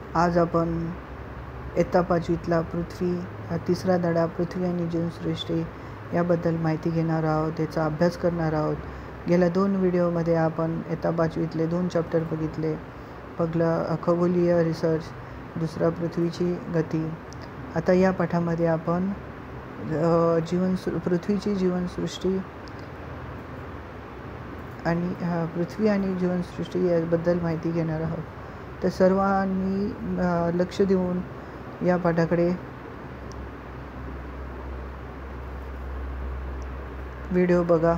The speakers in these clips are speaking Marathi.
आज आपण इयत्ता 5वीतला पृथ्वी हा तिसरा धडा पृथ्वी आणि जीवसृष्टी याबद्दल माहिती घेणार आहोत, त्याचा अभ्यास करणार आहोत. गेल्या 2 व्हिडिओमध्ये आपण इयत्ता 5वीतले 2 चॅप्टर बघितले. पहिलं खगोलीय रिसर्च, दुसरा पृथ्वीची गती. आता या पाठामध्ये आपण पृथ्वीची जीवनसृष्टी आणि पृथ्वी आणि जीवनसृष्टी याबद्दल माहिती घेणार आहोत. तर सर्वांनी लक्ष देऊन या पाठाकडे व्हिडिओ बघा.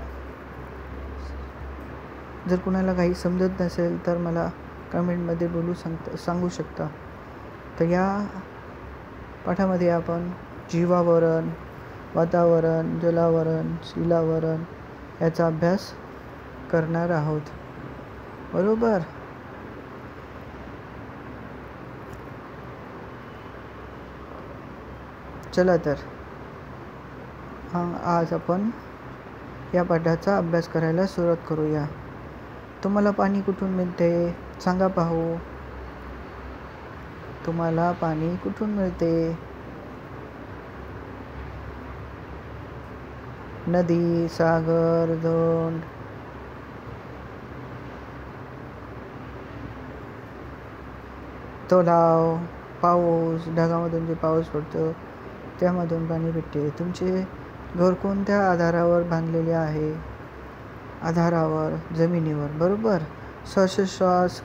जर कुणाला काही समजत नसेल तर मला कमेंटमध्ये सांगू शकता. तर या पाठामध्ये आपण जीवावरण, वातावरण, जलावरण, शिलावरण याचा अभ्यास करणार आहोत. बरोबर. चला तर आज आपण या पाठाचा अभ्यास करायला सुरुवात करूया. तुम्हाला पाणी कुठून मिळते सांगा पाहू. तुम्हाला पाणी कुठून मिळते? नदी, सागर, धरण, तलाव, पाऊस, ढगामधून जे पाऊस पडतो त्यामधून पाणी भेटते. तुमचे घर कोणत्या आधारावर बांधलेले आहे? आधारावर, जमिनीवर. बरोबर. श्वासोच्छ्वास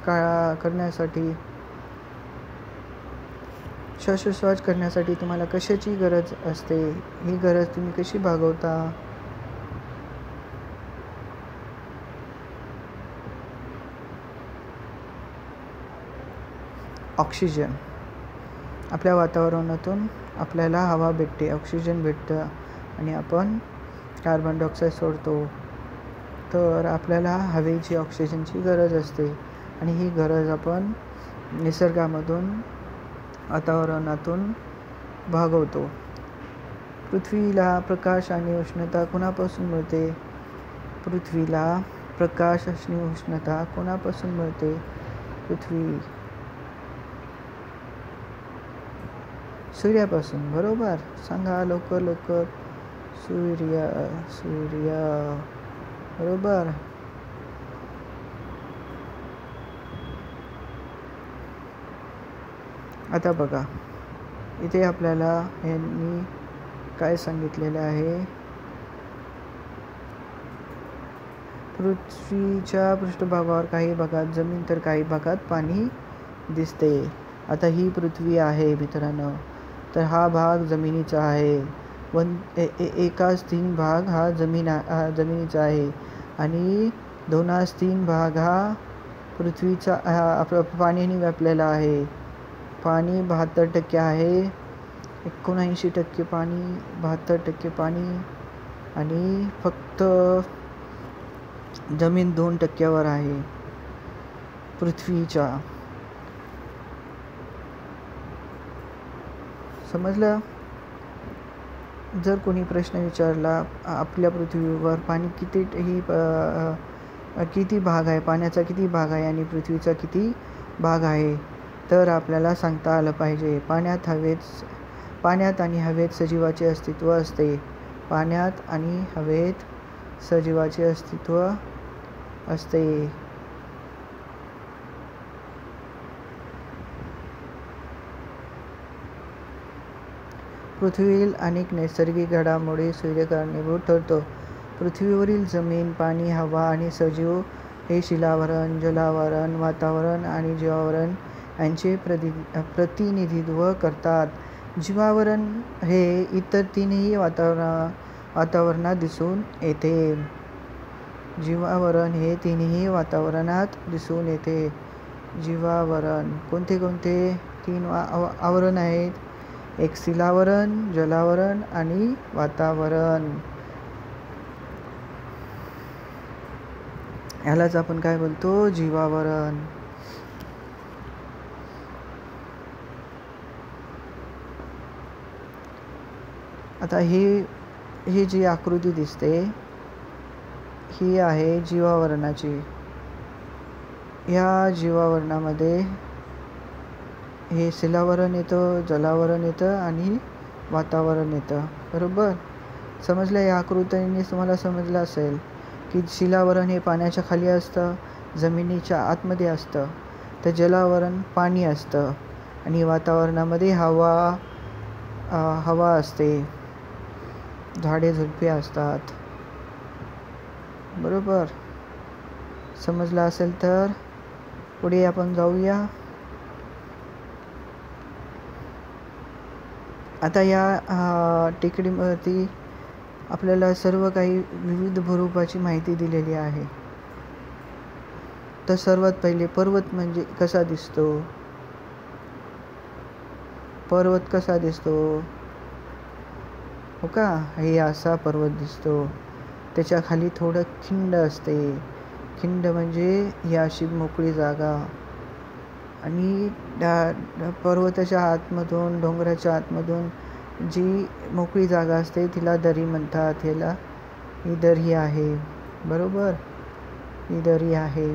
करण्यासाठी तुम्हाला कशाची गरज असते? ही गरज तुम्ही कशी भागवता? ऑक्सिजन. आपल्या वातावरणातून आपल्याला हवा भेटते, ऑक्सिजन भेटतं आणि आपण कार्बन डायऑक्साईड सोडतो. तर आपल्याला हवेची, ऑक्सिजनची गरज असते आणि ही गरज आपण निसर्गामधून, वातावरणातून भागवतो. पृथ्वीला प्रकाश आणि उष्णता कोणापासून मिळते? पृथ्वीला प्रकाश आणि उष्णता कोणापासून मिळते? पृथ्वी सूर्यापासून. बरोबर. सांगा लवकर. सूर्य. बरोबर. आता बघा, इथे आपल्याला यांनी काय सांगितलेलं आहे? पृथ्वीच्या पृष्ठभागावर काही भागात जमीन तर काही भागात पाणी दिसते. आता ही पृथ्वी आहे मित्रांनो. तर हा भाग जमिनीचा आहे. एकाच 3 भाग हा जमिनीचा आहे आणि 2/3 भाग हा पृथ्वीचा पाण्याने व्यापलेला आहे. पाणी 72% आहे. 79% पाणी, 72% पाणी आणि फक्त जमीन 2% आहे पृथ्वीच्या. समजलं? जर कोणी प्रश्न विचारला आपल्या पृथ्वीवर पाणी किती भाग आहे, पाण्याचा किती भाग आहे आणि पृथ्वीचा किती भाग आहे, तर आपल्याला सांगता आलं पाहिजे. पाण्यात आणि हवेत सजीवाचे अस्तित्व असते. पाण्यात आणि हवेत सजीवाचे अस्तित्व असते. पृथ्वीवरील अनेक नैसर्गिक घडामोडी सूर्य कारणीभूत ठरतो. पृथ्वीवरील जमीन, पाणी, हवा आणि सजीव हे शिलावरण, जलावरण, वातावरण आणि जीवावरण यांचे प्रतिनिधित्व करतात. जीवावरण हे इतर 3ही वातावरणात दिसून येते. जीवावरण हे 3ही वातावरणात दिसून येते. जीवावरण कोणते 3 आवरण आहेत? एक शिलावरण, जलावरण आणि वातावरण. यालाच आपण काय बोलतो? जीवावरण. आता ही जी आकृती दिसते ही आहे जीवावरणाची. या जीवावरणामध्ये हे शिलावरण येतं, जलावरण येतं आणि वातावरण येतं. बरोबर समजलं. या आकृतीने तुम्हाला समजलं असेल की शिलावरण हे पाण्याच्या खाली असतं, जमिनीच्या आतमध्ये असतं. तर जलावरण पाणी असतं आणि वातावरणामध्ये हवा असते, झाडे झुडपे असतात. बरोबर समजलं असेल तर पुढे आपण जाऊया. आता या टेकडीवरती आपल्याला सर्व काही विविध भूरूपाची माहिती दिलेली आहे. तर सर्वात पहिले पर्वत म्हणजे कसा दिसतो. पर्वत कसा दिसतो हो का. हे असा पर्वत दिसतो. त्याच्या खाली थोडं खिंड असते. खिंड म्हणजे ही अशी मोकळी जागा. आणि पर्वताच्या आतमधून, डोंगराच्या आतमधून जी मोकळी जागा असते तिला दरी म्हणतात. ह्याला ही दरी आहे. बरोबर ही दरी आहे.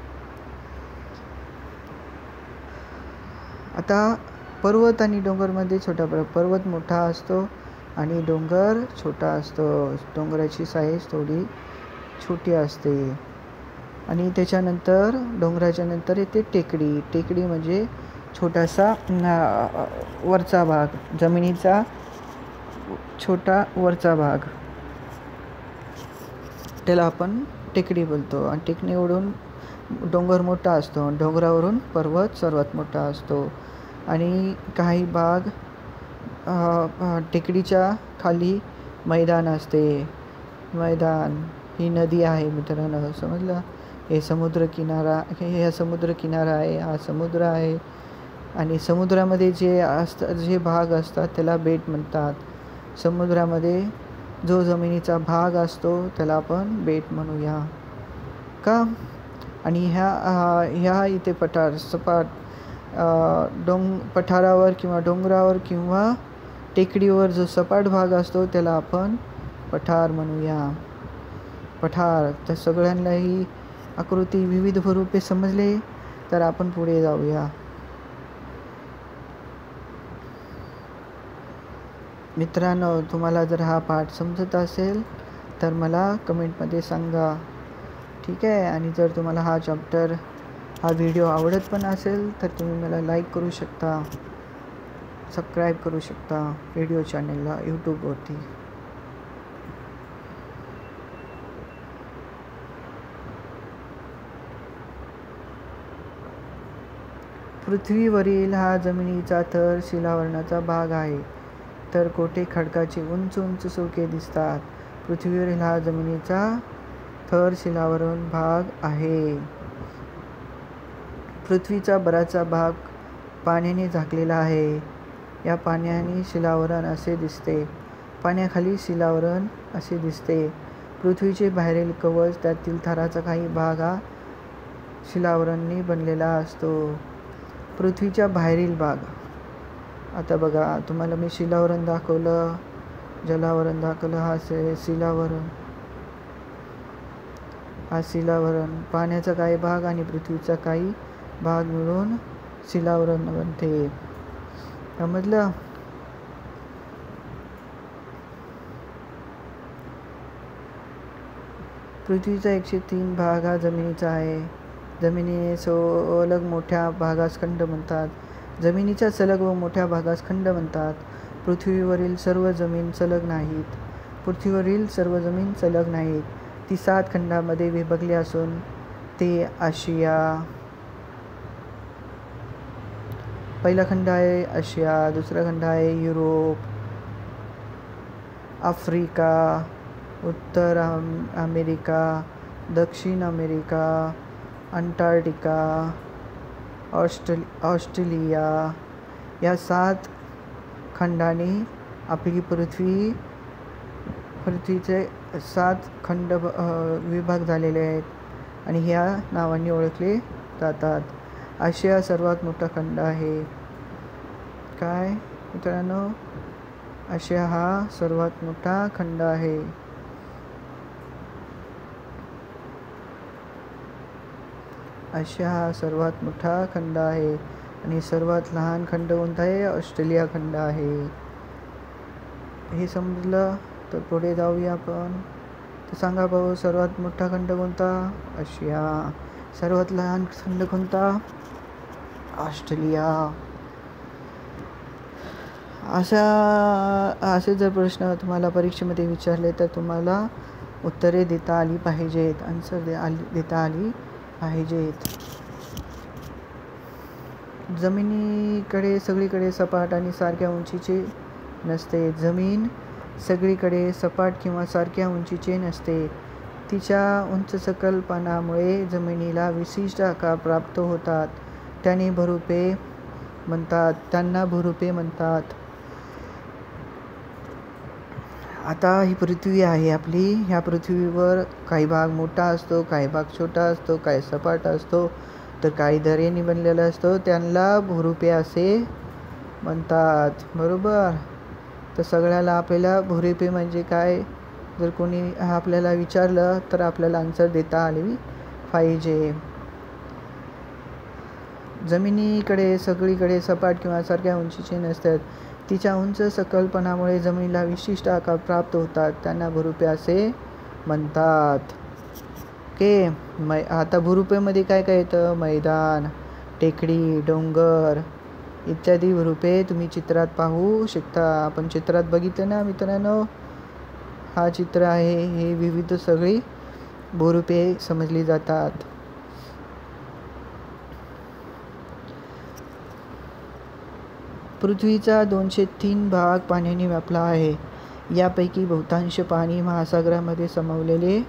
आता पर्वत आणि डोंगरमध्ये छोटा फरक. पर्वत मोठा असतो आणि डोंगर छोटा असतो. डोंगराची साईज थोडी छोटी असते. आणि त्याच्यानंतर डोंगराच्या नंतर येते टेकडी. टेकडी म्हणजे छोटासा वरचा भाग, जमिनीचा छोटा वरचा भाग, त्याला आपण टेकडी बोलतो. आणि टेकडीवरून डोंगर मोठा असतो. डोंगरावरून पर्वत सर्वात मोठा असतो. आणि काही भाग टेकडीच्या खाली मैदान असते. मैदान ही नदी आहे मित्रांनो. समजलं. हे समुद्रकिनारा आहे. हा समुद्र आहे. आणि समुद्रामध्ये जे भाग असतात त्याला बेट म्हणतात. समुद्रामध्ये जो जमिनीचा भाग असतो त्याला आपण बेट म्हणूया का. आणि ह्या इथे सपाट पठारावर किंवा डोंगरावर किंवा टेकडीवर जो सपाट भाग असतो त्याला आपण पठार म्हणूया. पठार. तर सगळ्यांना ही आकृती विविध स्वरूपे समजले. तर आपण पुढे जाऊया. मित्रांनो तुम्हाला जर हा पाठ समजत असेल तर मला कमेंटमध्ये सांगा. ठीक आहे. आणि जर तुम्हाला हा व्हिडिओ आवडत पण असेल तर तुम्ही मला लाईक करू शकता, सबस्क्राईब करू शकता रेडिओ चॅनलला यूट्यूबवरती. पृथ्वीवरील हा जमिनीचा थर शिलावरणाचा भाग आहे. तर कोठे खडकाचे उंच उंच सुळके दिसतात. पृथ्वीवरील हा जमिनीचा थर शिलावरण भाग आहे. पृथ्वीचा बराचसा भाग पाण्याने झाकलेला आहे. या पाण्याने शिलावरण असे दिसते. पाण्याखाली शिलावरण असे दिसते. पृथ्वीचे बाहेरील कवच, त्यातील थराचा काही भाग हा शिलावरणाने बनलेला असतो. पृथ्वीच्या बाहेरील भाग. आता बघा तुम्हाला मी शिलावरण दाखवलं, जलावरण दाखवलं. हा शिलावरण पाण्याचा काही भाग आणि पृथ्वीचा काही भाग मिळून शिलावरण बनते. समजलं. पृथ्वीचा 103 भाग हा जमिनीचा आहे. जमिनीने सलग मोठ्या भागास खंड म्हणतात. जमिनीच्या सलग व मोठ्या भागास खंड म्हणतात. पृथ्वीवरील सर्व जमीन सलग नाहीत. ती 7 खंडामध्ये विभागली असून ते आशिया. पहिला खंड आहे आशिया. दुसरा खंड आहे युरोप, आफ्रिका, उत्तर अमेरिका, दक्षिण अमेरिका, अंटार्क्टिका, ऑस्ट्रेलिया. या 7 खंडांनी आपली पृथ्वीचे 7 खंड विभाग झालेले आहेत आणि ह्या नावांनी ओळखले जातात. आशिया सर्वात मोठा खंड आहे. काय मित्रांनो. आशिया हा सर्वात मोठा खंड आहे. आशिया हा सर्वात मोठा खंड आहे. आणि सर्वात लहान खंड कोणता आहे? ऑस्ट्रेलिया खंड आहे. हे समजलं तर पुढे जाऊया आपण. तर सांगा भाऊ, सर्वात मोठा खंड कोणता? आशिया. सर्वात लहान खंड कोणता? ऑस्ट्रेलिया. असे जर प्रश्न तुम्हाला परीक्षेमध्ये विचारले तर तुम्हाला उत्तरे देता आली पाहिजेत, आन्सर देता आली पाहिजेत. जमिनीकडे सगळीकडे सपाट आणि सारख्या उंचीचे नसते. जमीन सगळीकडे सपाट किंवा सारख्या उंचीचे नसते. तिच्या उंच सकलपणामुळे जमिनीला विशिष्ट आकार प्राप्त होतात. त्यांना भूरूपे म्हणतात. आता ही पृथ्वी आहे आपली. ह्या पृथ्वीवर काही भाग मोठा असतो, काही भाग छोटा असतो, काही सपाट असतो, तर काही दऱ्यांनी बनलेला असतो. त्यांना भूरूपे असे म्हणतात. बरोबर. तर सगळ्याला आपल्याला भूरूपे म्हणजे काय जर कोणी आपल्याला विचारलं तर आपल्याला आन्सर देता आली पाहिजे. जमिनीकडे सगळीकडे सपाट किंवा सारख्या उंचीचे नसतात. तिच्या उंच सकलपणामुळे जमिनीला विशिष्ट आकार प्राप्त होतात. त्यांना भूरूपे असे म्हणतात. ओके. आता भूरूपेमध्ये काय काय येतं? मैदान, टेकडी, डोंगर इत्यादी भूरूपे तुम्ही चित्रात पाहू शकता. आपण चित्रात बघितलं ना मित्रांनो, हा चित्र आहे. हे विविध सगळी भूरूपे समजली जातात. पृथ्वीचा 203 भाग पाण्याने व्यापला आहे. यापैकी बहुतांश पाणी महासागरामध्ये सामावलेले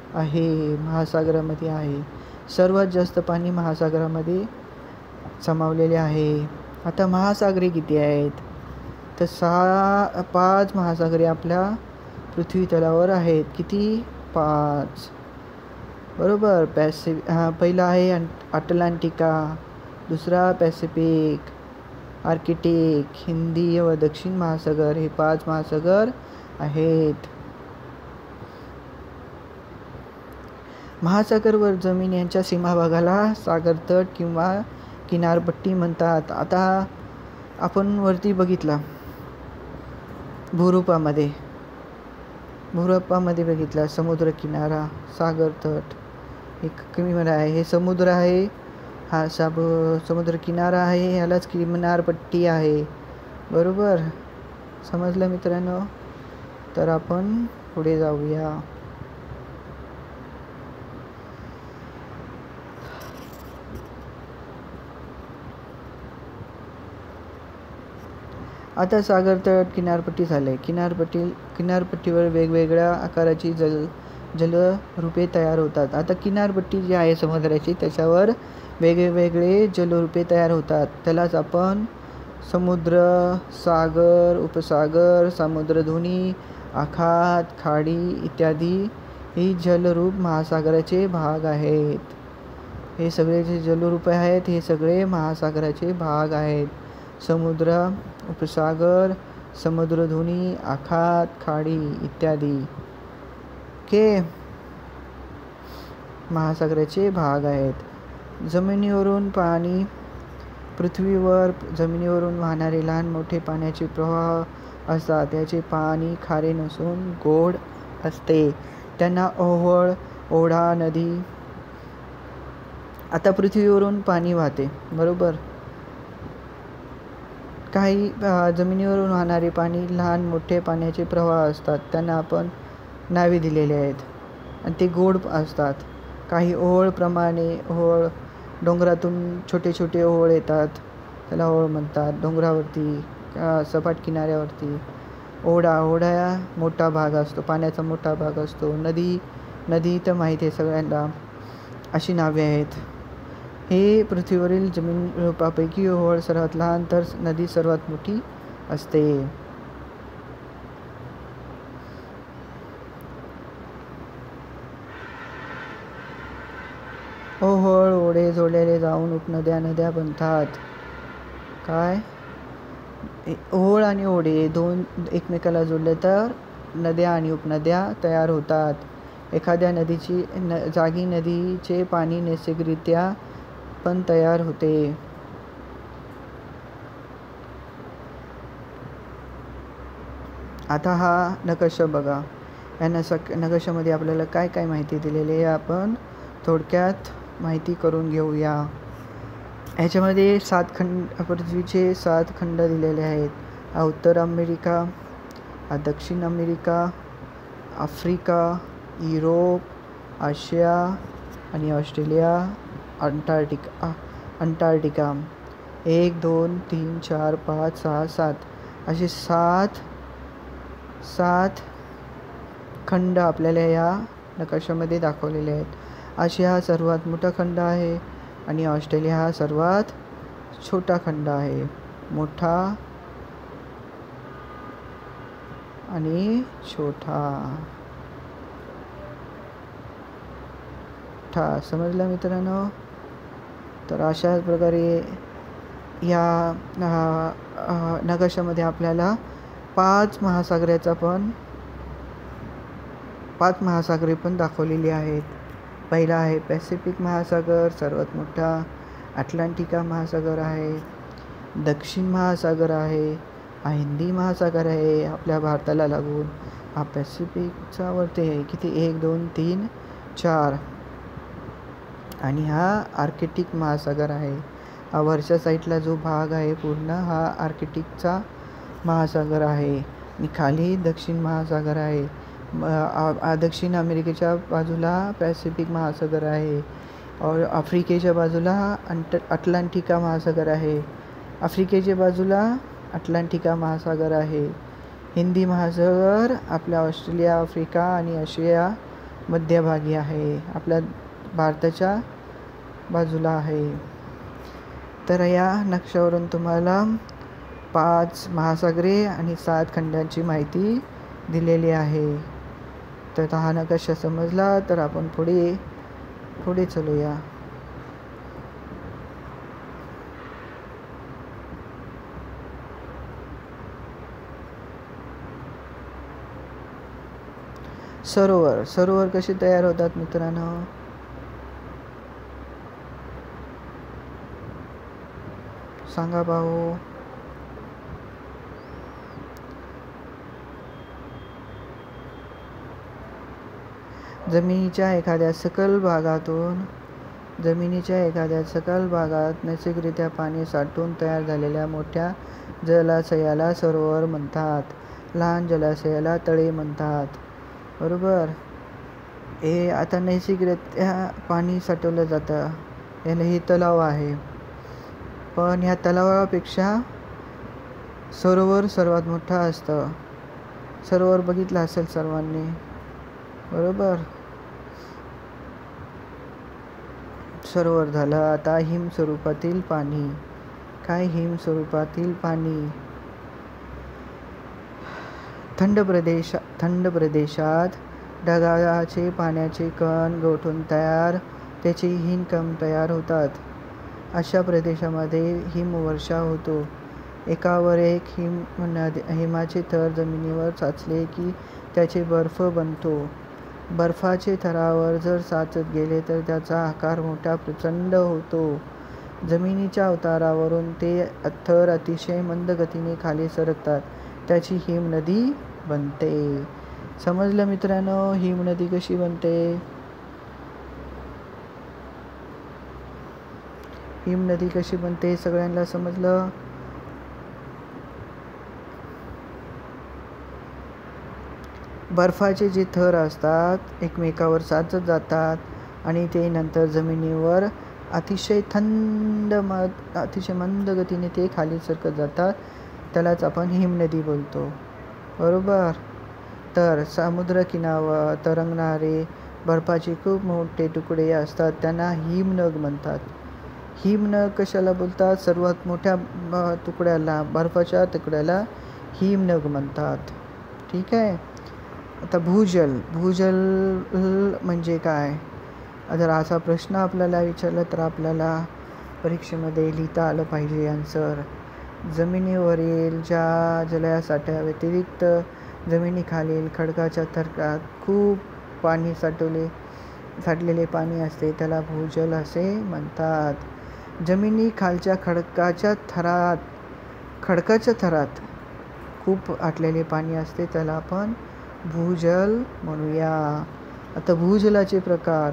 आहे. सर्वात जास्त पाणी महासागरामध्ये सामावलेले आहे. आता महासागरे किती आहेत? तर 5 महासागरे आपल्या पृथ्वी तलावर आहेत. किती? 5. बरोबर. पहिला आहे अटलांटिका, दुसरा पॅसिफिक, आर्कटिक, हिंदी व दक्षिण महासागर, हे 5 महासागर आहेत. महासागर वर जमीन यांच्या सीमाभागाला सागरतट किंवा किनारपट्टी म्हणतात. आता आपण वरती बघितला भूरूपामध्ये बघितला समुद्र किनारा, सागरतट, एक किनारा आहे. हे समुद्र आहे, हा समुद्र किनारा आहे, ह्यालाच किनारपट्टी आहे. बरोबर. समजलं मित्रांनो? तर आपण पुढे जाऊया. आता सागरतट, किनारपट्टी झाले. किनारपट्टीवर वेगवेगळ्या आकाराची जलरूपे तयार होतात. आता किनारपट्टी जी आहे समुद्राची, त्याच्यावर वेगवेगळे जलरूपे तयार होतात. त्यालाच आपण समुद्र, सागर, उपसागर, सामुद्रधुनी, आखात, खाडी इत्यादी ही जलरूप महासागराचे भाग आहेत. हे सगळे जे जलरूप आहेत हे सगळे महासागराचे भाग आहेत. समुद्र, उपसागर, समुद्रधुनी, आखात, खाडी इत्यादी के महासागराचे भाग आहेत. जमिनीवरून पाणी. पृथ्वीवर जमिनीवरून वाहणारे लहान मोठे पाण्याचे प्रवाह असतात. याचे पाणी खारे नसून गोड असते. त्यांना ओहळ, ओढा, नदी. आता पृथ्वीवरून पाणी वाहते. बरोबर. काही जमिनीवरून वाहणारे पाणी लहान मोठे पाण्याचे प्रवाह असतात. त्यांना आपण नावे दिलेले आहेत आणि ते गोड असतात. काही ओहळ, डोंगरातून छोटे छोटे ओहळ येतात, त्याला ओहळ म्हणतात. डोंगरावरती, सपाट किनाऱ्यावरती. ओढा मोठा भाग असतो, पाण्याचा मोठा भाग असतो. नदी तर माहिती आहे सगळ्यांना. अशी नावे आहेत. हे पृथ्वीवरील जमीनरूपापैकी ओहळ सर्वात लहान तर नदी सर्वात मोठी असते. ओहळ, ओढे जोडलेले जाऊन उपनद्या बनतात. काय? ओहळ आणि ओढे दोन एकमेकाला जोडले तर नद्या आणि उपनद्या तयार होतात. एखाद्या जागी नदीचे पाणी नैसर्गिकरित्या पण तयार होते. आता हा नकाशा बघा. या नकाशामध्ये आपल्याला काय काय माहिती दिलेली आहे आपण थोडक्यात माहिती करून घेऊया. ह्याच्यामध्ये 7 खंड, पृथ्वीचे 7 खंड दिलेले आहेत. हा उत्तर अमेरिका, हा दक्षिण अमेरिका, आफ्रिका, युरोप, आशिया आणि ऑस्ट्रेलिया, अंटार्क्टिका. 1 2 3 4 5 6 7 असे 7 खंड आपल्याला या नकाशामध्ये दाखवलेले आहेत. आशिया हा सर्वात मोठा खंड आहे आणि ऑस्ट्रेलिया हा सर्वात छोटा खंड आहे. मोठा आणि छोटा. समजलं मित्रांनो? तर अशाच प्रकारे या नकाशामध्ये आपल्याला 5 महासागरे पण दाखवलेली आहेत. पहिला आहे पॅसिफिक महासागर, सर्वात मोठा. अटलांटिका महासागर आहे, दक्षिण महासागर आहे, हा हिंदी महासागर आहे आपल्या भारताला लागून. हा पॅसिफिकचा वरती आहे किती 1 2 3 4 आणि हा आर्कटिक महासागर आहे. हा वरच्या साईडला जो भाग आहे पूर्ण हा आर्कटिकचा महासागर आहे आणि खाली दक्षिण महासागर आहे. दक्षिण अमेरिकेच्या बाजूला पॅसिफिक महासागर आहे और आफ्रिकेच्या बाजूला अटलांटिका महासागर आहे. आफ्रिकेच्या बाजूला अटलांटिका महासागर आहे. हिंदी महासागर आपल्या ऑस्ट्रेलिया, आफ्रिका आणि आशिया मध्यभागी आहे, आपल्या भारताच्या बाजूला आहे. तर या नक्षावरून तुम्हाला 5 महासागरे आणि 7 खंडांची माहिती दिलेली आहे. तर हा नकाशा समजला तर आपण पुढे चलूया. सरोवर कसे तयार होतात मित्रांनो? सांगा भाऊ. जमिनीच्या एखाद्या सखल भागात नैसर्गिकरित्या पाणी साठून तयार झालेल्या मोठ्या जलाशयाला सरोवर म्हणतात. लहान जलाशयाला तळे म्हणतात. बरोबर. हे आता नैसर्गिकरित्या पाणी साठवलं जातं, याला हे तलाव आहे. पण ह्या तलावापेक्षा सरोवर सर्वात मोठा असतं. सरोवर बघितलं असेल सर्वांनी, बरोबर. सरोवर झालं. आता हिम स्वरूपातील पाणी. काय हिम स्वरूपातील पाणी? थंड प्रदेशात ढगाचे पाण्याचे कण गोठून त्याचे हिमकण तयार होतात. अशा प्रदेशामध्ये हिमवर्षाव होतो. एकावर एक हिमाचे थर जमिनीवर साचले की त्याचे बर्फ बनतो. बर्फाचे थरावर जर साचत गेले तर त्याचा आकार मोठा प्रचंड होतो. जमिनीच्या उतारावरून ते थर अतिशय मंद गतीने खाली सरकतात. त्याची हिमनदी बनते. समजलं मित्रांनो हिमनदी कशी बनते? हिमनदी कशी बनते सगळ्यांना समजलं? बर्फाचे जे थर असतात एकमेकावर साचत जातात आणि ते नंतर जमिनीवर अतिशय मंद गतीने ते खाली सरकत जातात. त्यालाच आपण हिमनदी बोलतो, बरोबर. तर समुद्र किनाऱ्यावर तरंगणारे बर्फाचे खूप मोठे तुकडे असतात, त्यांना हिमनग म्हणतात. हिमनग कशाला बोलतात? सर्वात मोठ्या तुकड्याला, बर्फाच्या तुकड्याला हिमनग म्हणतात. ठीक आहे. आता भूजल म्हणजे काय? जर असा प्रश्न आपल्याला विचारला तर आपल्याला परीक्षेमध्ये लिहिता आलं पाहिजे आन्सर. जमिनीवरील ज्या जलसाठ्या व्यतिरिक्त जमिनीखालील खडकाच्या थरात खूप पाणी साठलेले पाणी असते त्याला भूजल असे म्हणतात. जमिनीखालच्या खडकाच्या थरात खूप आटलेले पाणी असते त्याला आपण भूजल म्हणूया. आता भूजलाचे प्रकार.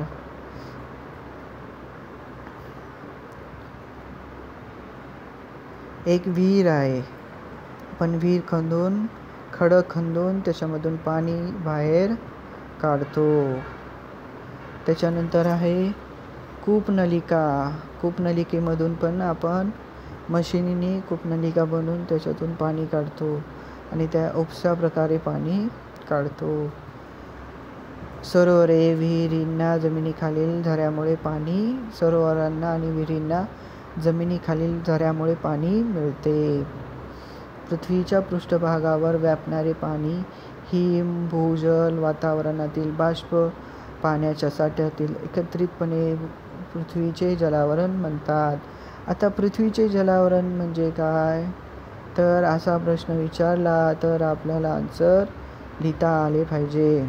एक विहीर आहे, आपण विहीर खंदून खडक खंदून त्याच्यामधून पाणी बाहेर काढतो. त्याच्यानंतर आहे कूपनलिका. कूपनलिकेमधून पण आपण मशिनीने कूपनलिका बनवून त्याच्यातून पाणी काढतो आणि त्या उपसा प्रकारे पाणी काढतो. सरोवरे, विहिरींना जमिनीखालील झऱ्यामुळे पाणी सरोवरांना आणि विहिरींना जमिनीखालील झऱ्यामुळे पाणी मिळते. पृथ्वीच्या पृष्ठभागावर व्यापणारे पाणी हिम, भूजल, वातावरणातील बाष्प, पाण्याच्या साठ्यातील एकत्रितपणे पृथ्वीचे जलावरण म्हणतात. आता पृथ्वीचे जलावरण म्हणजे काय, तर असा प्रश्न विचारला तर आपल्याला आन्सर लिहिता आले पाहिजे.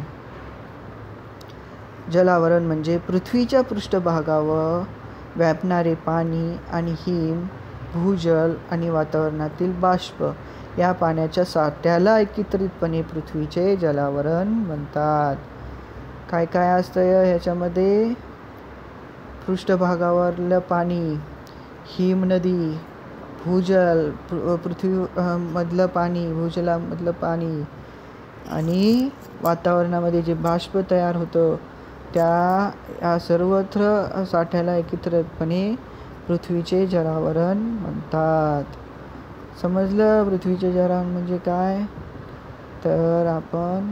जलावरण म्हणजे पृथ्वीच्या पृष्ठभागावर व्यापणारे पाणी आणि हिम, भूजल आणि वातावरणातील बाष्प या पाण्याच्या साठ्याला एकत्रितपणे पृथ्वीचे जलावरण म्हणतात. काय काय असतं ह्याच्यामध्ये, पृष्ठभागावरलं पाणी, हिम नदी, भूजल पृथ्वी मधलं पाणी, भूजलामधलं पाणी आणि वातावरणामध्ये जे बाष्प तयार होतं त्या सर्वत्र साठ्याला एकत्रितपणे पृथ्वीचे जलावरण म्हणतात. समजलं पृथ्वीचे जलावरण म्हणजे काय, तर आपण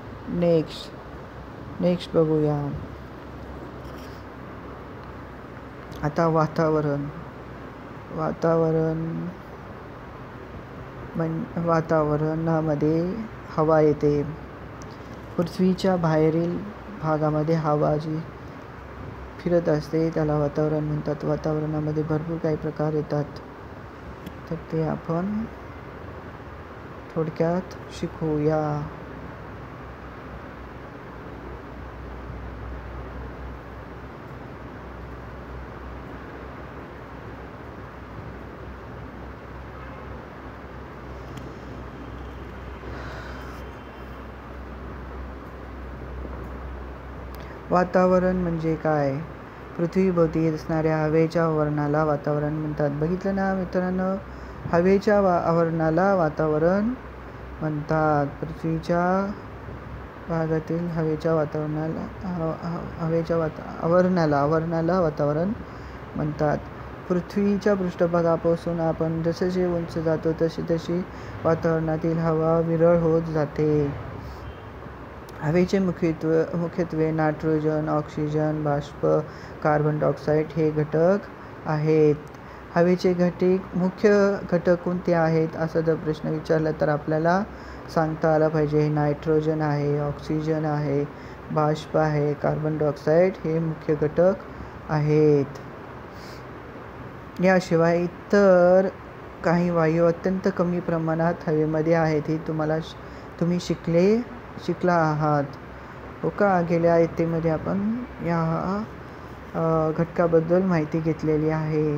नेक्स्ट बघूया. आता वातावरणामध्ये हवा येते. पृथ्वीच्या बाहेरील भागामध्ये हवा जी फिरत असते त्याला वातावरण म्हणतात. वातावरणामध्ये भरपूर काही प्रकार येतात, तर ते आपण थोडक्यात शिकूया. वातावरण म्हणजे काय, पृथ्वीभोवती असणाऱ्या हवेच्या आवरणाला वातावरण म्हणतात. बघितलं ना मित्रांनो, हवेच्या आवरणाला वातावरण म्हणतात. पृथ्वीच्या भागातील हवेच्या आवरणाला वातावरण म्हणतात. पृथ्वीच्या पृष्ठभागापासून आपण जसे उंच जातो तशी वातावरणातील हवा विरळ होत जाते. हवेचे मुख्यत्वे नायट्रोजन, ऑक्सिजन, बाष्प, कार्बन डायऑक्साईड हे घटक आहेत. हवेचे मुख्य घटक कोणते आहेत असा जर प्रश्न विचारला तर आपल्याला सांगता आला पाहिजे. नायट्रोजन आहे, ऑक्सिजन आहे, बाष्प आहे, कार्बन डायऑक्साईड हे मुख्य घटक आहेत. याशिवाय इतर काही वायू अत्यंत कमी प्रमाणात हवेमध्ये आहेत. हे तुम्ही शिकला आहात हो का. गेल्या इयत्तेमध्ये आपण या घटकाबद्दल माहिती घेतलेली आहे.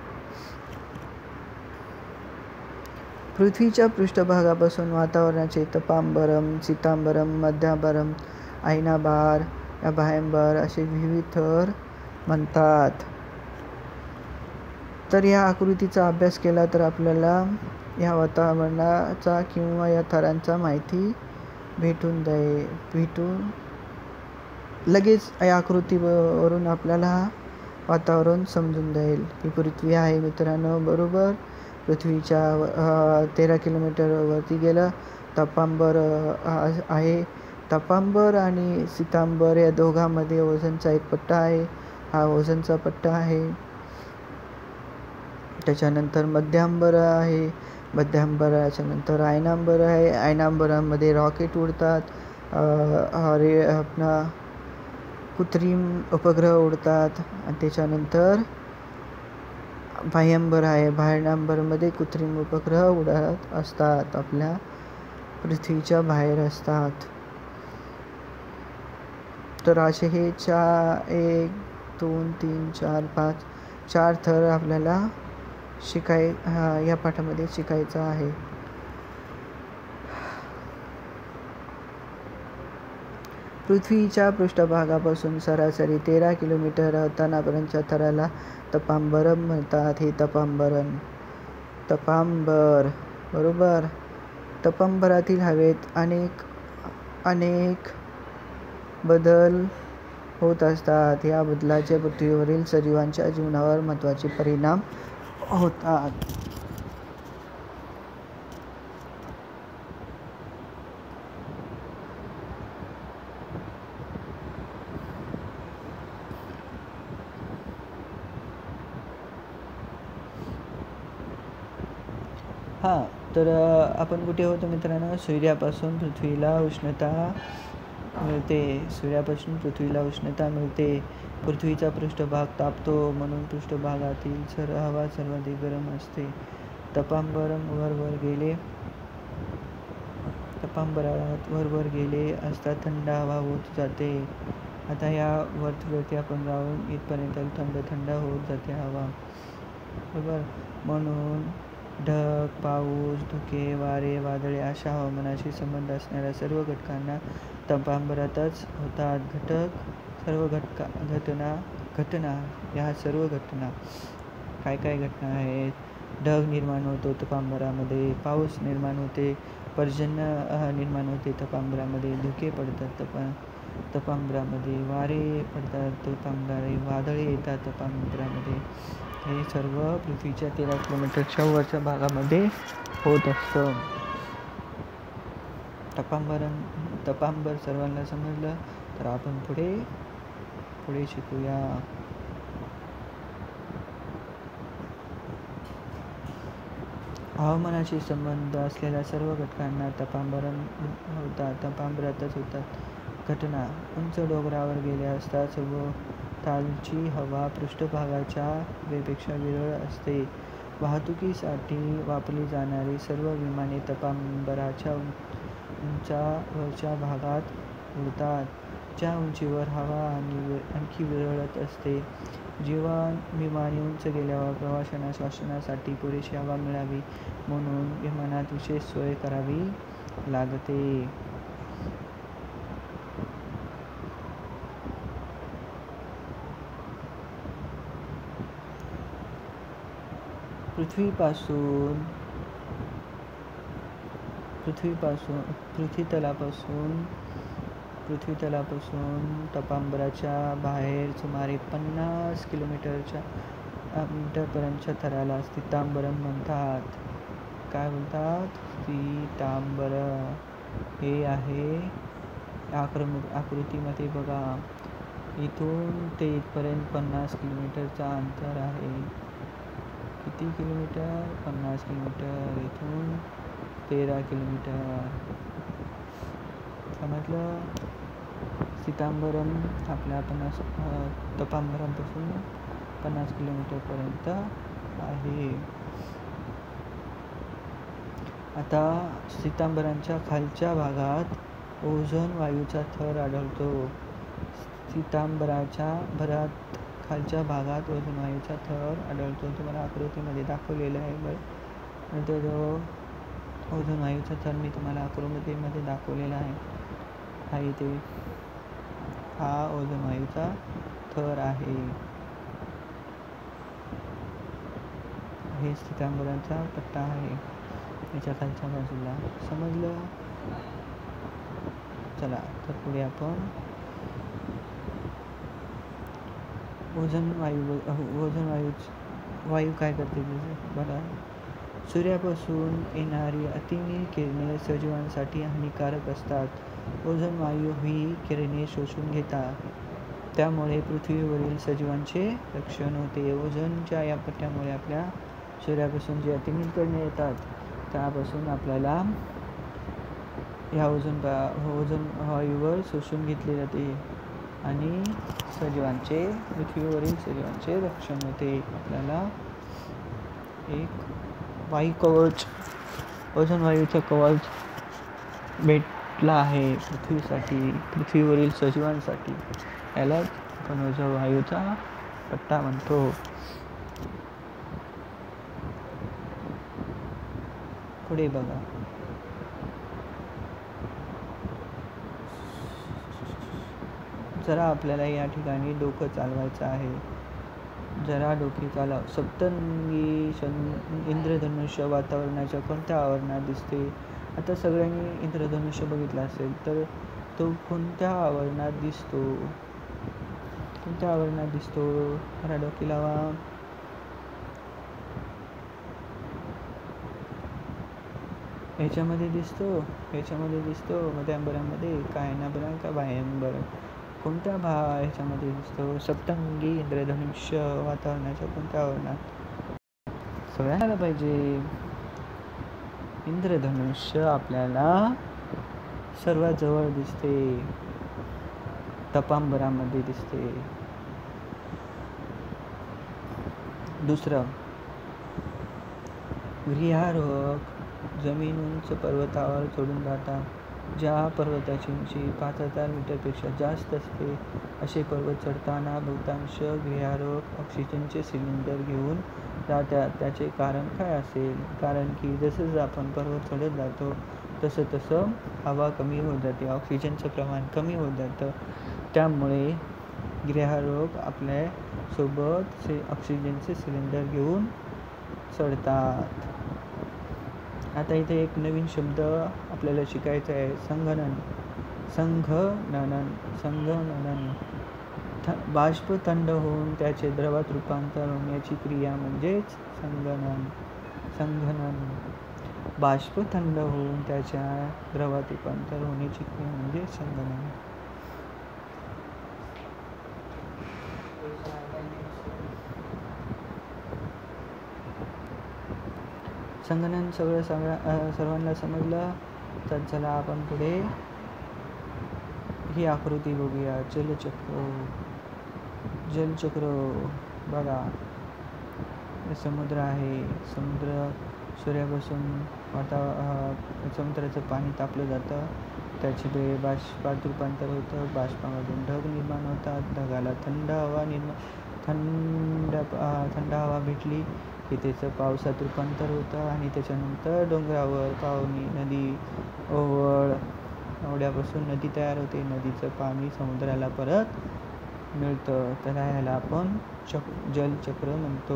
पृथ्वीच्या पृष्ठभागापासून वातावरणाचे तपांबरम, सीतांबरम, मध्यांबरम, आयनाभार या बाह्यांबर असे विविध थर म्हणतात. तर या आकृतीचा अभ्यास केला तर आपल्याला या वातावरणाचा किंवा या थरांचा माहिती भेटून लगेच या आकृतीवरून आपल्याला वातावरण समजून जाईल. ही पृथ्वी आहे मित्रांनो, बरोबर. पृथ्वीच्या 13 किलोमीटर वरती गेलं तपांबर आहे. तपांबर आणि सीतांबर या दोघांमध्ये ओझोनचा एक पट्टा आहे. हा ओझोनचा पट्टा आहे. त्याच्यानंतर मध्यांबर आहे. मध्यांबराच्या नंतर आयनांबर आहे. आयनांबरामध्ये रॉकेट उडतात, आपला कृत्रिम उपग्रह उडतात. आणि त्याच्यानंतर बाह्यांबर आहे. बाह्यांबरमध्ये कृत्रिम उपग्रह उडत असतात, आपल्या पृथ्वीच्या बाहेर असतात. तर असे हे 1 2 3 4 5 4 थर आपल्याला या पाठामध्ये शिकायचं आहे. पृथ्वीच्या पृष्ठभागापासून सरासरी 13 किलोमीटर अंतरापर्यंतच्या थराला तपांबरम म्हणतात. हे तपांबर बरोबर. तपांबरातील हवेत अनेक बदल होत असतात. या बदलाचे पृथ्वीवरील सजीवांच्या जीवनावर महत्त्वाचे परिणाम होतात. तर आपण कुठे होतो मित्रांनो? सूर्यापासून पृथ्वीला उष्णता मिळते. पृथ्वीचा पृष्ठभाग तापतो म्हणून पृष्ठभागातील हवा सर्वाधिक गरम असते. तपांबरात वर गेले असता थंड हवा होत जाते. आता या वरती आपण जाऊन इथपर्यंत थंड होत जाते हवा बरोबर. म्हणून ढग, पाऊस, धुके, वारे, वादळे अशा हवामानाशी संबंध असणाऱ्या सर्व घटनांना तपांबरातच होतात. ह्या सर्व घटना काय घटना आहेत? ढग निर्माण होतो तपांबरामध्ये, पाऊस निर्माण होते, पर्जन्य निर्माण होते तपांबरामध्ये, धुके पडतात तपांबरामध्ये, वारे पडतात तपांबरामध्ये, वादळे येतात तपांबरामध्ये. हे सर्व पृथ्वीच्या 13 किलोमीटरच्या वरच्या भागामध्ये होत असतं. तपांबर सर्वांना समजलं तर आपण पुढे शिकूया. हवामानाशी संबंध असलेल्या सर्व घटकांना तपांबरातच होतात. घटना उंच डोंगरावर गेले असता सभोवतालची हवा पृष्ठभागाच्या हवेपेक्षा विरळ असते. वाहतुकीसाठी वापरली जाणारी सर्व विमाने तपांबराच्या उंचावरच्या भागात उडतात. ज्या उंचीवर हवा आणखी विरळत असते. जेव्हा विमाने उंच गेल्यावर प्रवाशांना श्वसनासाठी पुरेशी हवा मिळावी म्हणून विमानात विशेष सोय करावी लागते. पृथ्वीतलापासून तपांबराच्या बाहेर सुमारे 50 किलोमीटरपर्यंतच्या थराला स्थितांबरम म्हणतात. काय बोलतात? स्थितांबरम. हे आहे आकृतीमध्ये बघा. इथून ते इथपर्यंत 50 किलोमीटरचा अंतर आहे. किती किलोमीटर? 50 किलोमीटर. इथून 13 किलोमीटर. समजलं? स्थितांबरम आपल्या तपांबरापासून 50 किलोमीटरपर्यंत आहे. आता स्थितांबराच्या खालच्या भागात ओझोन वायूचा थर आढळतो. खालच्या भागात ओझोन वायूचा थर आढळतो. तुम्हाला आकृतीमध्ये दाखवलेला आहे. नंतर जो ओझोन वायूचा थर मी तुम्हाला आकृतीमध्ये दाखवलेला आहे इथे. हा ओझोन वायूचा थर आहे. हे स्थितांबराचा पट्टा आहे याच्या खालच्या बाजूला. समजलं? चला तर पुढे आपण ओझोन वायू काय करते बघा. सूर्यापासून येणारी अतिनील किरणे सजीवांसाठी हानिकारक असतात. ओझोन वायू ही किरणे शोषून घेतात. त्यामुळे पृथ्वीवरील सजीवांचे रक्षण होते. ओझोनच्या या पट्ट्यामुळे आपल्या सूर्यापासून जी अतिनील किरणे येतात त्यापासून आपल्याला ह्या ओझोन वायूवर शोषून घेतले जाते आणि पृथ्वीवरील सजीवांचे रक्षण होते. आपल्याला एक वायू कवच, ओझोन वायूचं कवच भेटला आहे पृथ्वीवरील सजीवांसाठी. याला आपण ओझोन वायूचा पट्टा म्हणतो. पुढे बघा. जरा आपल्याला या ठिकाणी डोकं चालवायचं आहे. जरा डोके चालव. सप्तरंगी इंद्रधनुष्य वातावरणाच्या कोणत्या आवरणात दिसते? आता सगळ्यांनी इंद्रधनुष्य बघितलं असेल तर तो कोणत्या आवरणात दिसतो? कोणत्या आवरणात दिसतो? जरा डोके लावा. ह्याच्यामध्ये दिसतो मध्यांबरामध्ये काय ना बरं का बाह्यांबर? कोणत्या ह्याच्यामध्ये दिसतो? सप्तरंगी इंद्रधनुष्य वातावरणाच्या कोणत्या आवरणात? सगळ्यांना पाहिजे. इंद्रधनुष्य आपल्याला सर्वात जवळ दिसते, तपांबरामध्ये दिसते. दुसरं, गिर्यारोहक जमीन उंच पर्वतावर चढून जातात. ज्या पर्वताची उंची 5000 मीटरपेक्षा जास्त असते असे पर्वत चढताना बहुतांश गिर्यारोहक ऑक्सिजनचे सिलेंडर घेऊन जातात. त्याचे कारण काय असेल? कारण की जसं आपण पर्वत चढत जातो तसं हवा कमी होत जाते, ऑक्सिजनचं प्रमाण कमी होत जातं. त्यामुळे गिर्यारोहक आपल्या सोबत ऑक्सिजनचे सिलेंडर घेऊन चढतात. आता इथे एक नवीन शब्द आपल्याला शिकायचा आहे, संघनन. बाष्प थंड होऊन त्याचे द्रवात रूपांतर होण्याची क्रिया म्हणजेच संघनन. बाष्प थंड होऊन त्याच्या द्रवात रूपांतर होण्याची क्रिया म्हणजे संघनन. संगणन सर्वांना समजलं तर चला आपण पुढे ही आकृती बघूया. जलचक्र बघा, समुद्र आहे. समुद्र सूर्यापासून समुद्राचं पाणी तापलं जातं, त्याचे बाष्पात रूपांतर होतं, बाष्पामधून ढग निर्माण होतात, ढगाला थंड हवा भेटली की त्याचं पावसात रूपांतर होतं आणि त्याच्यानंतर डोंगरावर पावनी, नदी, ओढ्यापासून नदी तयार होते. नदीचं पाणी समुद्राला परत मिळतं, तर ह्याला आपण जलचक्र म्हणतो.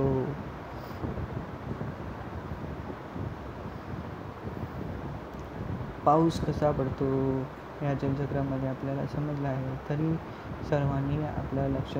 पाऊस कसा पडतो या जलचक्रामध्ये आपल्याला समजलं आहे. तरी सर्वांनी आपलं लक्ष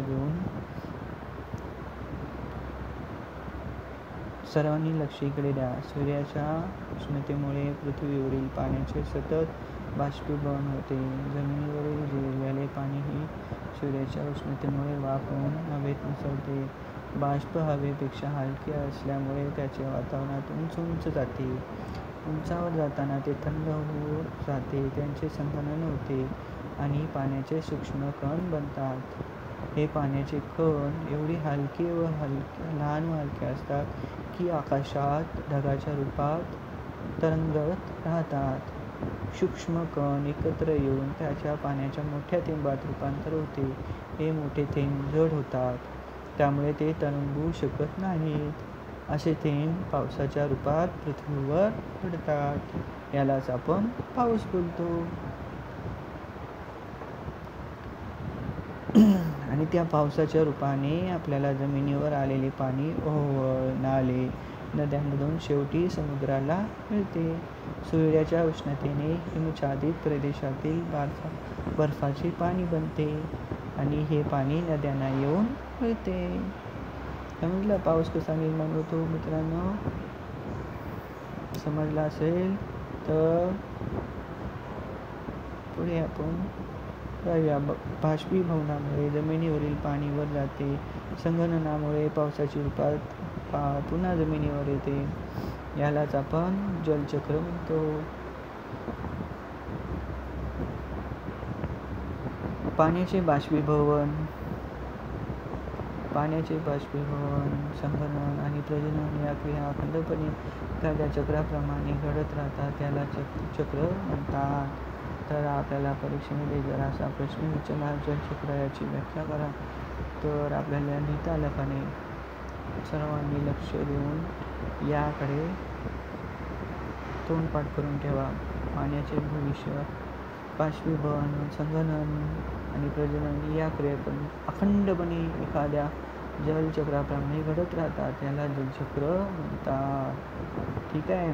इकडे द्या. सूर्याच्या उष्णतेमुळे पृथ्वीवरील पाण्याचे सतत बाष्पीभवन होते. जमिनीवरील जिरलेले पाणीही सूर्याच्या उष्णतेमुळे वाफ होऊन हवेत मिसळते. बाष्प हवेपेक्षा हलके असल्यामुळे त्याचे वातावरणात उंच जाते. उंचावर जाताना ते थंड होत जाते, त्यांचे संघनन होते आणि पाण्याचे सूक्ष्म कण बनतात. हे पाण्याचे कण एवढे हलके व लहान व हलके असतात की आकाशात ढगाच्या रूपात तरंगत राहतात. सूक्ष्म कण एकत्र येऊन त्याच्या पाण्याच्या मोठ्या थेंबात रूपांतर होते. हे मोठे थेंब जड होतात, त्यामुळे ते तरंगू शकत नाहीत. असे थेंब पावसाच्या रूपात पृथ्वीवर पडतात. यालाच आपण पाऊस बोलतो. आणि त्या पावसाच्या रूपाने आपल्याला जमिनीवर आलेले पाणी नाले, नद्यांमधून शेवटी समुद्राला मिळते. सूर्याच्या उष्णतेने हिमच्छादित प्रदेशातील बर्फाचे पाणी बनते आणि हे पाणी नद्यांना येऊन मिळते. समजलं पाऊस कसा निर्माण होतो मित्रांनो? समजला असेल तर पुढे आपण जाऊया. बाष्पीभवनामुळे जमिनीवरील पाणी वर जाते. संघननामुळे पावसाची रूपात पुन्हा जमिनीवर येते. यालाच आपण जलचक्र म्हणतो. पाण्याचे बाष्पीभवन, संघनन आणि प्रजनन या क्रिया अखंडपणे एखाद्या चक्राप्रमाणे घडत राहतात. त्याला चक्र म्हणतात. तर आपल्याला परीक्षेमध्ये जर असा प्रश्न विचारला, जलचक्र याची व्याख्या करा, तर आपल्याला लिहिता आलं पाहिजे. सर्वांनी लक्ष देऊन याकडे तोंडपाठ करून ठेवा. पाण्याचे भविष्य बाष्पीभवन, संघनन आणि प्रजनन या क्रिया अखंडपणे एखाद्या जलचक्राप्रमाणे घडत राहतात. याला जलचक्र म्हणतात. ठीक आहे.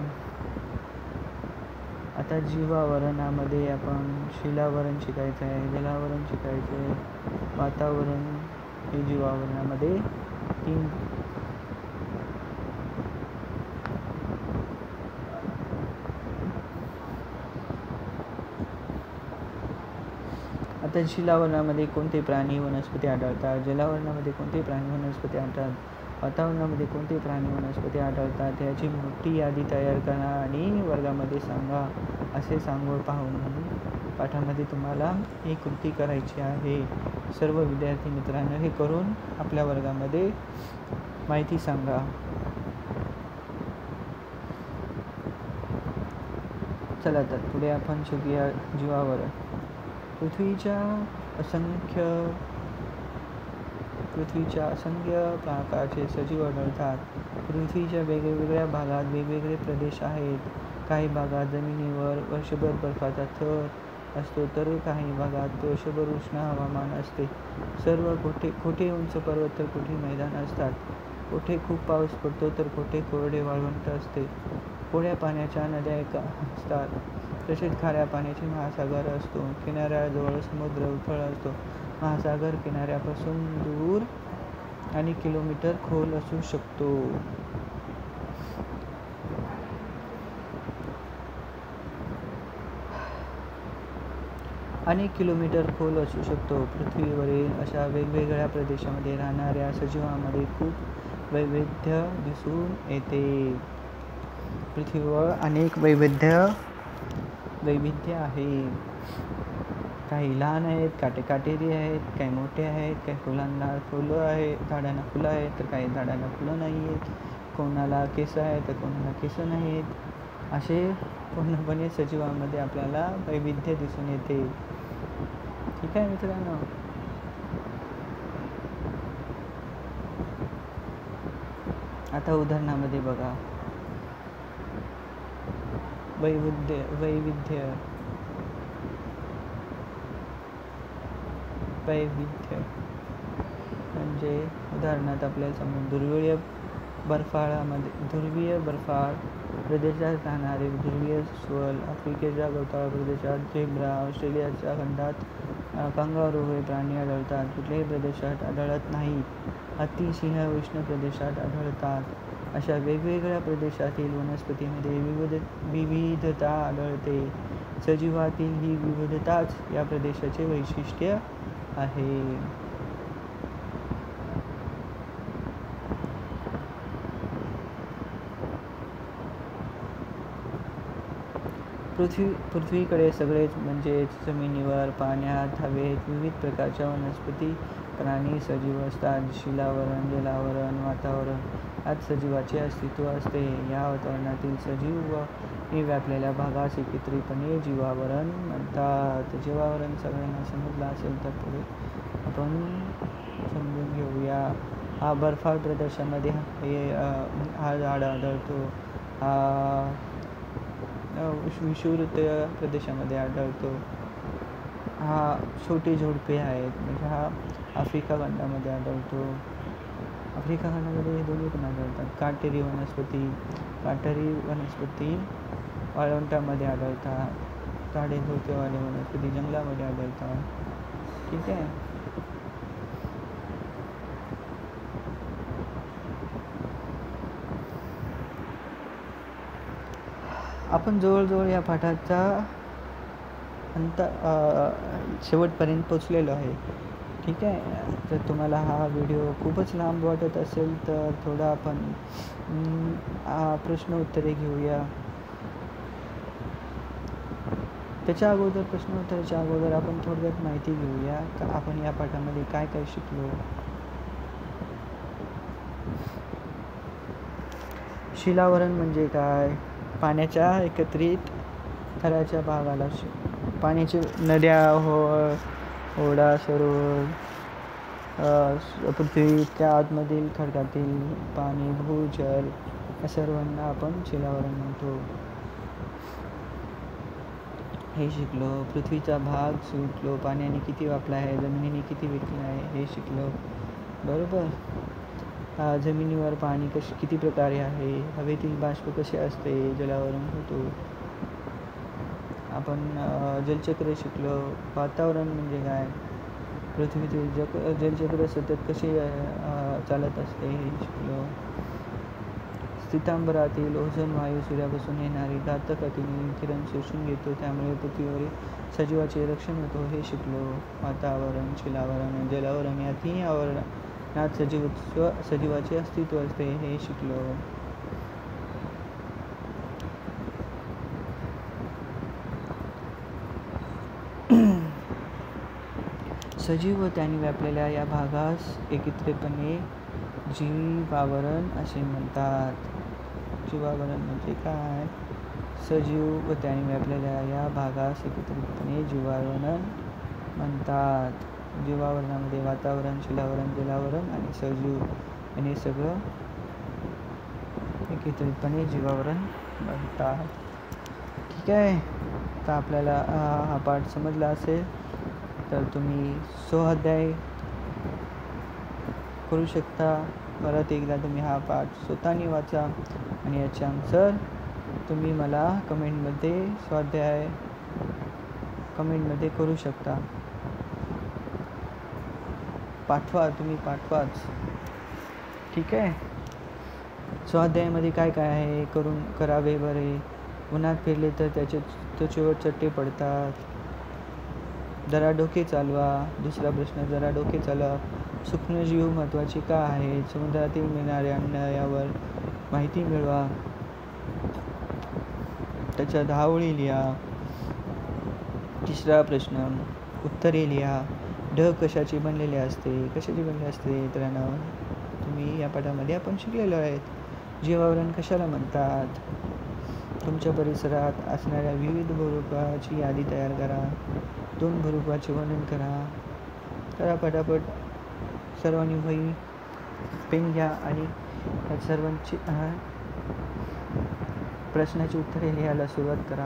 आता जीवावरणामध्ये आपण शिलावरण शिकायचं आहे, जलावरण शिकायचं आहे, वातावरण हे जीवावरणामध्ये 3. आता शिलावरणामध्ये कोणते प्राणी वनस्पती आढळतात, जलावरणामध्ये कोणते प्राणी वनस्पती आढळतात, वातावरणामध्ये कोणते प्राणी वनस्पती आढळतात याची मोठी यादी तयार करा आणि वर्गामध्ये सांगा. असे सांगून पाहून पाठामध्ये तुम्हाला ही कृती करायची आहे. सर्व विद्यार्थी मित्रांनो हे करून आपल्या वर्गामध्ये माहिती सांगा. चला तर पुढे आपण शिकूया जीवावरण. पृथ्वीच्या असंख्य प्रकारचे सजीव आढळतात. पृथ्वीच्या वेगवेगळ्या भागात वेगवेगळे प्रदेश आहेत. काही भागात जमिनीवर वर्षभर बर्फाचा थर असतो, तर काही भागात वर्षभर उष्ण हवामान असते. सर्व कोठे उंच पर्वत तर कुठे मैदान असतात. कोठे खूप पाऊस पडतो तर कोठे कोरडे वाळवंट असते. गोड्या पाण्याच्या नद्या असतात, तसेच खाऱ्या पाण्याचे महासागर असतो. किनाऱ्याजवळ समुद्र उथळ असतो. महासागर किनाऱ्यापासून दूर आणि किलोमीटर खोल असू शकतो. अनेक किलोमीटर खोल असू शकतो. पृथ्वीवरील अशा वेगवेगळ्या प्रदेशामध्ये राहणाऱ्या सजीवांमध्ये खूप वैविध्य दिसून येते. पृथ्वीवर अनेक वैविध्य आहे. काही लहान आहेत, काटेरी आहेत, काही मोठे आहेत, काही फुलांना फुलं आहेत, झाडांना फुलं आहेत तर काही झाडांना फुलं नाही आहेत. कोणाला केस आहेत तर कोणाला केस नाही आहेत. असे पूर्णपणे सजीवांमध्ये आपल्याला वैविध्य दिसून येते. ठीक आहे मित्रांनो. आता उदाहरणामध्ये बघा. वैविध्य म्हणजे उदाहरणार्थ आपल्याला समजून ध्रुवीय बर्फाळ प्रदेशात राहणारे ध्रुवीय अस्वल, आफ्रिकेच्या गवताळ प्रदेशात झेब्रा, ऑस्ट्रेलियाच्या खंडात कांगारू हे प्राणी आढळतात. कुठल्याही प्रदेशात आढळत नाहीत. हत्ती, सिंह उष्ण प्रदेशात आढळतात. अशा वेगवेगळ्या प्रदेशातील वनस्पतींमध्ये विविधता आढळते. सजीवातील ही विविधताच या प्रदेशाचे वैशिष्ट्य आहे. पृथ्वीकडे सगळेच म्हणजे जमिनीवर, पाण्यात, हवेत विविध प्रकारच्या वनस्पती, प्राणी, सजीव असतात. शिलावरण, जलावरण, वातावरण यात सजीवाचे अस्तित्व असते. या वातावरणातील सजीव व्यापलेल्या भागास एकत्रितपणे जीवावरण म्हणतात. जीवावरण सगळ्यांना समजलं असेल तर पुढे आपण समजून घेऊया. हा बर्फाळ प्रदेशामध्ये हा झाड आढळतो. हा विषुववृत्त प्रदेशामध्ये आढळतो. हा छोटे झुडपे आहेत म्हणजे हा आफ्रिका खंडामध्ये आढळतो. आफ्रिका खंडामध्ये हे दोन्ही पण आढळतात. काटेरी वनस्पती वाळवंटामध्ये आढळतात. झाडे झुडपेवाले वनस्पती जंगलामध्ये आढळतात. ठीक आहे. आपण जवळजवळ या पाठाचा शेवटपर्यंत पोचलेलो आहे. ठीक आहे. जर तुम्हाला हा व्हिडिओ खूपच लांब वाटत असेल तर थोडा आपण प्रश्न उत्तरे घेऊया. प्रश्नोत्तराच्या अगोदर आपण थोडक्यात माहिती घेऊया का आपण या पाठामध्ये काय काय शिकलो. शिलावरण म्हणजे काय? पाण्याच्या एकत्रित थराच्या भागाला पाण्याचे नद्या, ओढा, सरोवर, पृथ्वीच्या आतमधील खडकातील पाणी, भूजल या सर्वांना आपण शिलावरण म्हणतो. हे शिकलो. पृथ्वीचा भाग शिकलो. पाण्याने किती व्यापला आहे, जमिनीने किती विकला आहे हे शिकलो. बरोबर. जमिनीवर पाणी किती प्रकारे आहे, हवेतील बाष्प कसे असते, जलावरण होतो. आपण जलचक्र शिकलो. वातावरण म्हणजे काय, पृथ्वीतील जलचक्र सतत कसे चालत असते हे शिकलो. स्थितांबरातील ओझोन वायू सूर्यापासून येणारी घातक अतिनील किरण शोषून घेतो, त्यामुळे पृथ्वीवरील सजीवाचे रक्षण होतो हे शिकलो. वातावरण, शिलावरण, जलावरण या तिन्ही आवरणात सजीवाचे अस्तित्व असते हे शिकलो. सजीव व त्यांनी व्यापलेल्या या भागास एकत्रितपणे जीवावरण असे म्हणतात. जीवावरण म्हणजे काय, सजीव व त्यांनी व्यापलेल्या या भागास एकत्रितपणे जीवावरण म्हणतात. जीवावरणामध्ये वातावरण, शिलावरण, जलावरण आणि सजीव आणि सगळं एकत्रितपणे जीवावरण म्हणतात. ठीक आहे. तर आपल्याला हा पाठ समजला असेल तर तुम्ही स्वाध्याय करू शकता. परत एकदा तुम्ही हा पाठ स्वतःने वाचा आणि याचे आन्सर तुम्ही मला स्वाध्याय कमेंटमध्ये करू शकता. तुम्ही पाठवाच. ठीक आहे. स्वाध्यायामध्ये काय काय आहे करावे बरे. उन्हात फिरले तर त्वचेवर चट्टे पडतात. जरा डोके चालवा. दुसरा प्रश्न, जरा डोके चालवा. सूक्ष्मजीव महत्त्वाचे का आहेत, समुद्रातील मिळणाऱ्या अन्यायावर माहिती मिळवा. त्याच्या 10 ओळी लिहा. तिसरा प्रश्न, उत्तरे लिहा. ढग कशाची बनलेले असते, तर तुम्ही या पाठामध्ये आपण शिकलेलो आहेत. जीवावरण कशाला म्हणतात. तुमच्या परिसरात असणाऱ्या विविध भूरूपाची यादी तयार करा. 2 भूरूपाचे वर्णन करा. पटापट सर्वांनी वही पेन घ्या आणि सर्वांची प्रश्नाची उत्तरे लिहायला सुरुवात करा.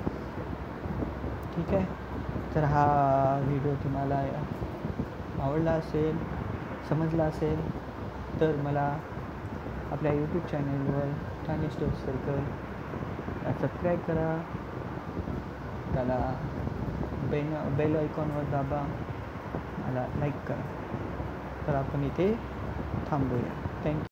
ठीक आहे. तर हा व्हिडिओ तुम्हाला आवडला असेल, समजला असेल तर मला आपल्या यूट्यूब चॅनलवर ठाणे स्टोरी सर्कल सबस्क्राईब करा. त्याला बेल आयकॉनवर दाबा. मला लाईक करा. तर आपण इथे थांबूया. थँक्यू.